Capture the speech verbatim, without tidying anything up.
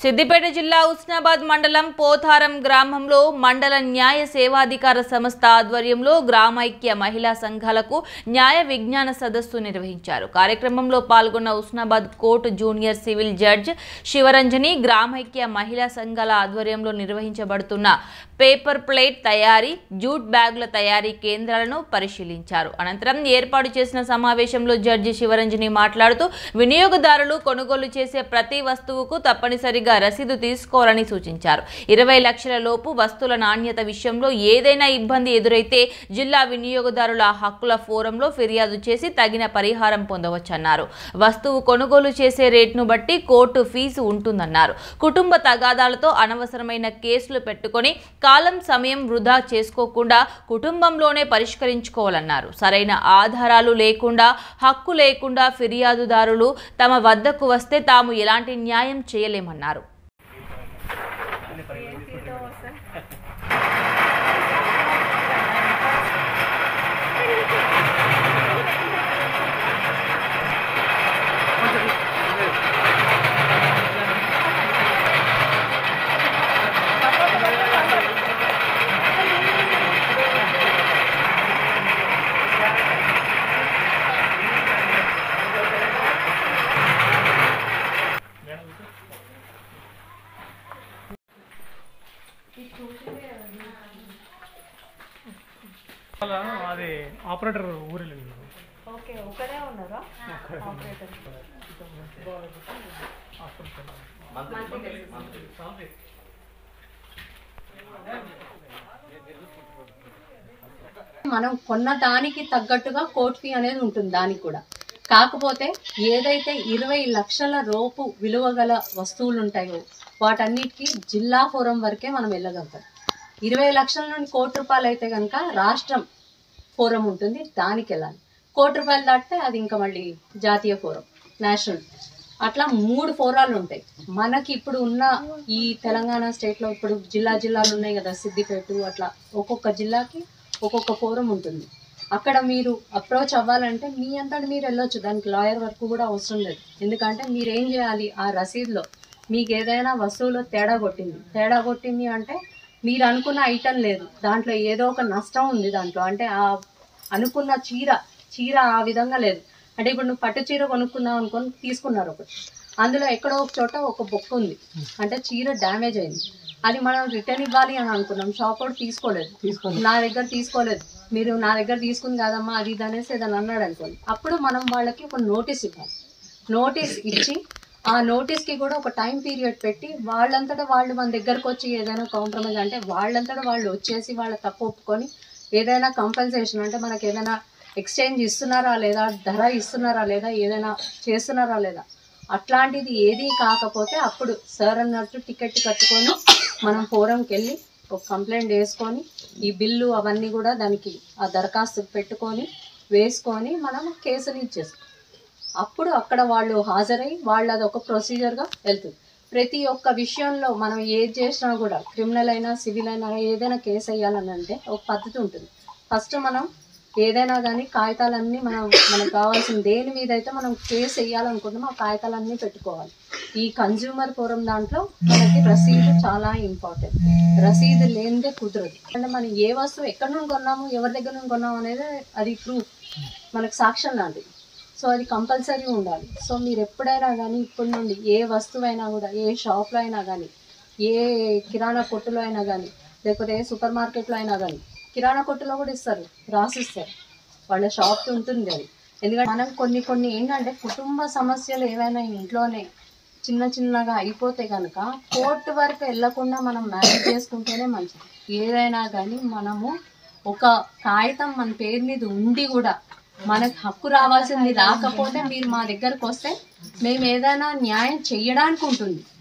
సిద్దిపేట జిల్లా ఉస్నాబాద్ మండలం పోతారం గ్రామంలో మండల న్యాయ సేవాధికార సంస్థ ఆధ్వర్యంలో గ్రామైక్య మహిళా సంఘాలకు న్యాయ విజ్ఞాన సదస్సు నిర్వహించారు. కార్యక్రమంలో పాల్గొన్న Husnabad court junior civil judge Sivaranjani గ్రామైక్య మహిళా సంఘాల ఆధ్వర్యంలో నిర్వహించబడుతున్న పేపర్ ప్లేట్ తయారీ, జూట్ బ్యాగుల తయారీ కేంద్రాలను పరిశీలించారు. అనంతరం ఏర్పాటు చేసిన సమావేశంలో జడ్జి శివరంజని మాట్లాడుతూ వినియోగదారులు కొనుగోలు చేసే ప్రతి వస్తువుకు తప్పనిసరిగా రసీదు తీసుకోవాలని సూచించారు. ఇరవై లక్షల లోపు వస్తువుల నాణ్యత విషయంలో ఏదైనా ఇబ్బంది ఎదురైతే జిల్లా వినియోగదారుల హక్కుల ఫోరంలో ఫిర్యాదు చేసి తగిన పరిహారం పొందవచ్చన్నారు. వస్తువు కొనుగోలు చేసే రేట్ను బట్టి కోర్టు ఫీజు ఉంటుందన్నారు. కుటుంబ తగాదాలతో అనవసరమైన కేసులు పెట్టుకొని కాలం సమయం వృధా చేసుకోకుండా కుటుంబంలోనే పరిష్కరించుకోవాలన్నారు. సరైన ఆధారాలు లేకుండా, హక్కు లేకుండా ఫిర్యాదుదారులు తమ వద్దకు వస్తే తాము ఎలాంటి న్యాయం చేయలేమన్నారు. అది ఆపరేటర్ ఊరిలో ఓకే ఒకరే ఉన్నారా ఆపరేటర్ మనం కొన్న దానికి తగ్గట్టుగా కోర్ట్ ఫీ అనేది ఉంటుంది. దానికి కూడా కాకపోతే ఏదైతే ఇరవై లక్షల రూపు విలువ గల వస్తువులు ఉంటాయో వాటన్నిటికీ జిల్లా ఫోరం వరకే మనం వెళ్ళగలుగుతాం. ఇరవై లక్షల నుండి కోటి రూపాయలు అయితే కనుక రాష్ట్రం ఫోరం ఉంటుంది, దానికి వెళ్ళాలి. కోటి రూపాయలు దాటితే అది ఇంకా మళ్ళీ జాతీయ ఫోరం, నేషనల్, అట్లా మూడు ఫోరాలు ఉంటాయి మనకి. ఇప్పుడు ఉన్న ఈ తెలంగాణ స్టేట్లో ఇప్పుడు జిల్లా జిల్లాలు ఉన్నాయి కదా, సిద్దిపేట, అట్లా ఒక్కొక్క జిల్లాకి ఒక్కొక్క ఫోరం ఉంటుంది. అక్కడ మీరు అప్రోచ్ అవ్వాలంటే మీ అంతటి మీరు వెళ్ళొచ్చు, దానికి లాయర్ వర్క్ కూడా అవసరం లేదు. ఎందుకంటే మీరు ఏం చేయాలి, ఆ రసీదులో మీకు ఏదైనా వస్తువులో తేడా కొట్టింది తేడా కొట్టింది అంటే మీరు అనుకున్న ఐటమ్ లేదు, దాంట్లో ఏదో ఒక నష్టం ఉంది దాంట్లో, అంటే ఆ అనుకున్న చీర చీర ఆ విధంగా లేదు. అంటే ఇప్పుడు నువ్వు పట్టు చీర కొనుక్కున్నావు అనుకొని తీసుకున్నారు ఒకటి, అందులో ఎక్కడో ఒక చోట ఒక బొక్క ఉంది, అంటే చీర డ్యామేజ్ అయింది, అది మనం రిటర్న్ ఇవ్వాలి అని అనుకున్నాం. షాప్ వాడు తీసుకోలేదు, నా దగ్గర తీసుకోలేదు, మీరు నా దగ్గర తీసుకుంది కాదమ్మా అది ఇది అనేసి ఏదైనా అన్నాడు అనుకోండి, అప్పుడు మనం వాళ్ళకి ఒక నోటీస్ ఇవ్వాలి. నోటీస్ ఇచ్చి ఆ నోటీస్కి కూడా ఒక టైం పీరియడ్ పెట్టి వాళ్ళంతటా వాళ్ళు మన దగ్గరకు వచ్చి ఏదైనా కాంప్రమైజ్ అంటే వాళ్ళంతటా వాళ్ళు వచ్చేసి వాళ్ళ తప్పు ఒప్పుకొని ఏదైనా కంపల్సేషన్ అంటే మనకి ఏదైనా ఎక్స్చేంజ్ ఇస్తున్నారా లేదా, ధర ఇస్తున్నారా లేదా, ఏదైనా చేస్తున్నారా లేదా, అట్లాంటిది ఏది కాకపోతే అప్పుడు సార్ అన్నట్టు టికెట్ కట్టుకొని మనం ఫోరంకి వెళ్ళి ఒక కంప్లైంట్ వేసుకొని ఈ బిల్లు అవన్నీ కూడా దానికి ఆ దరఖాస్తు పెట్టుకొని వేసుకొని మనం కేసుని ఇచ్చేస్తాం. అప్పుడు అక్కడ వాళ్ళు హాజరై వాళ్ళు అది ఒక ప్రొసీజర్గా వెళ్తుంది. ప్రతి ఒక్క విషయంలో మనం ఏది చేసినా కూడా క్రిమినల్ అయినా సివిల్ అయినా ఏదైనా కేసు వేయాలని అంటే ఒక పద్ధతి ఉంటుంది. ఫస్ట్ మనం ఏదైనా కానీ కాగితాలన్నీ మనం మనకు కావాల్సిన దేని మీద అయితే మనం కేసు వేయాలనుకుంటున్నాం ఆ కాగితాలన్నీ పెట్టుకోవాలి. ఈ కన్జ్యూమర్ ఫోరం దాంట్లో మనకి రసీదు చాలా ఇంపార్టెంట్, రసీదు లేనిదే కుదరదు. అంటే మనం ఏ వస్తువు ఎక్కడి నుండి కొన్నాము, ఎవరి దగ్గర నుండి కొన్నాము అనేది అది ప్రూఫ్, మనకు సాక్ష్యం లాంటిది. సో అది కంపల్సరీ ఉండాలి. సో మీరు ఎప్పుడైనా కానీ ఇప్పటి నుండి ఏ వస్తువు అయినా కూడా ఏ షాప్లో అయినా కానీ ఏ కిరాణా కొట్టులో అయినా కానీ లేకపోతే ఏ సూపర్ మార్కెట్లో అయినా కానీ, కిరాణా కొట్టులో కూడా ఇస్తారు, రాసిస్తారు, వాళ్ళ షాప్ ఉంటుంది అది. ఎందుకంటే మనం కొన్ని కొన్ని ఏంటంటే కుటుంబ సమస్యలు ఏవైనా ఇంట్లోనే చిన్న చిన్నగా అయిపోతే కనుక కోర్టు వరకు వెళ్లకుండా మనం మేనేజ్ చేసుకుంటేనే మంచిది. ఏదైనా కానీ మనము ఒక కాగితం మన పేరు మీద ఉండి కూడా మనకు హక్కు రావాల్సింది రాకపోతే మీరు మా దగ్గరకు వస్తే మేము ఏదైనా న్యాయం చెయ్యడానికి ఉంటుంది.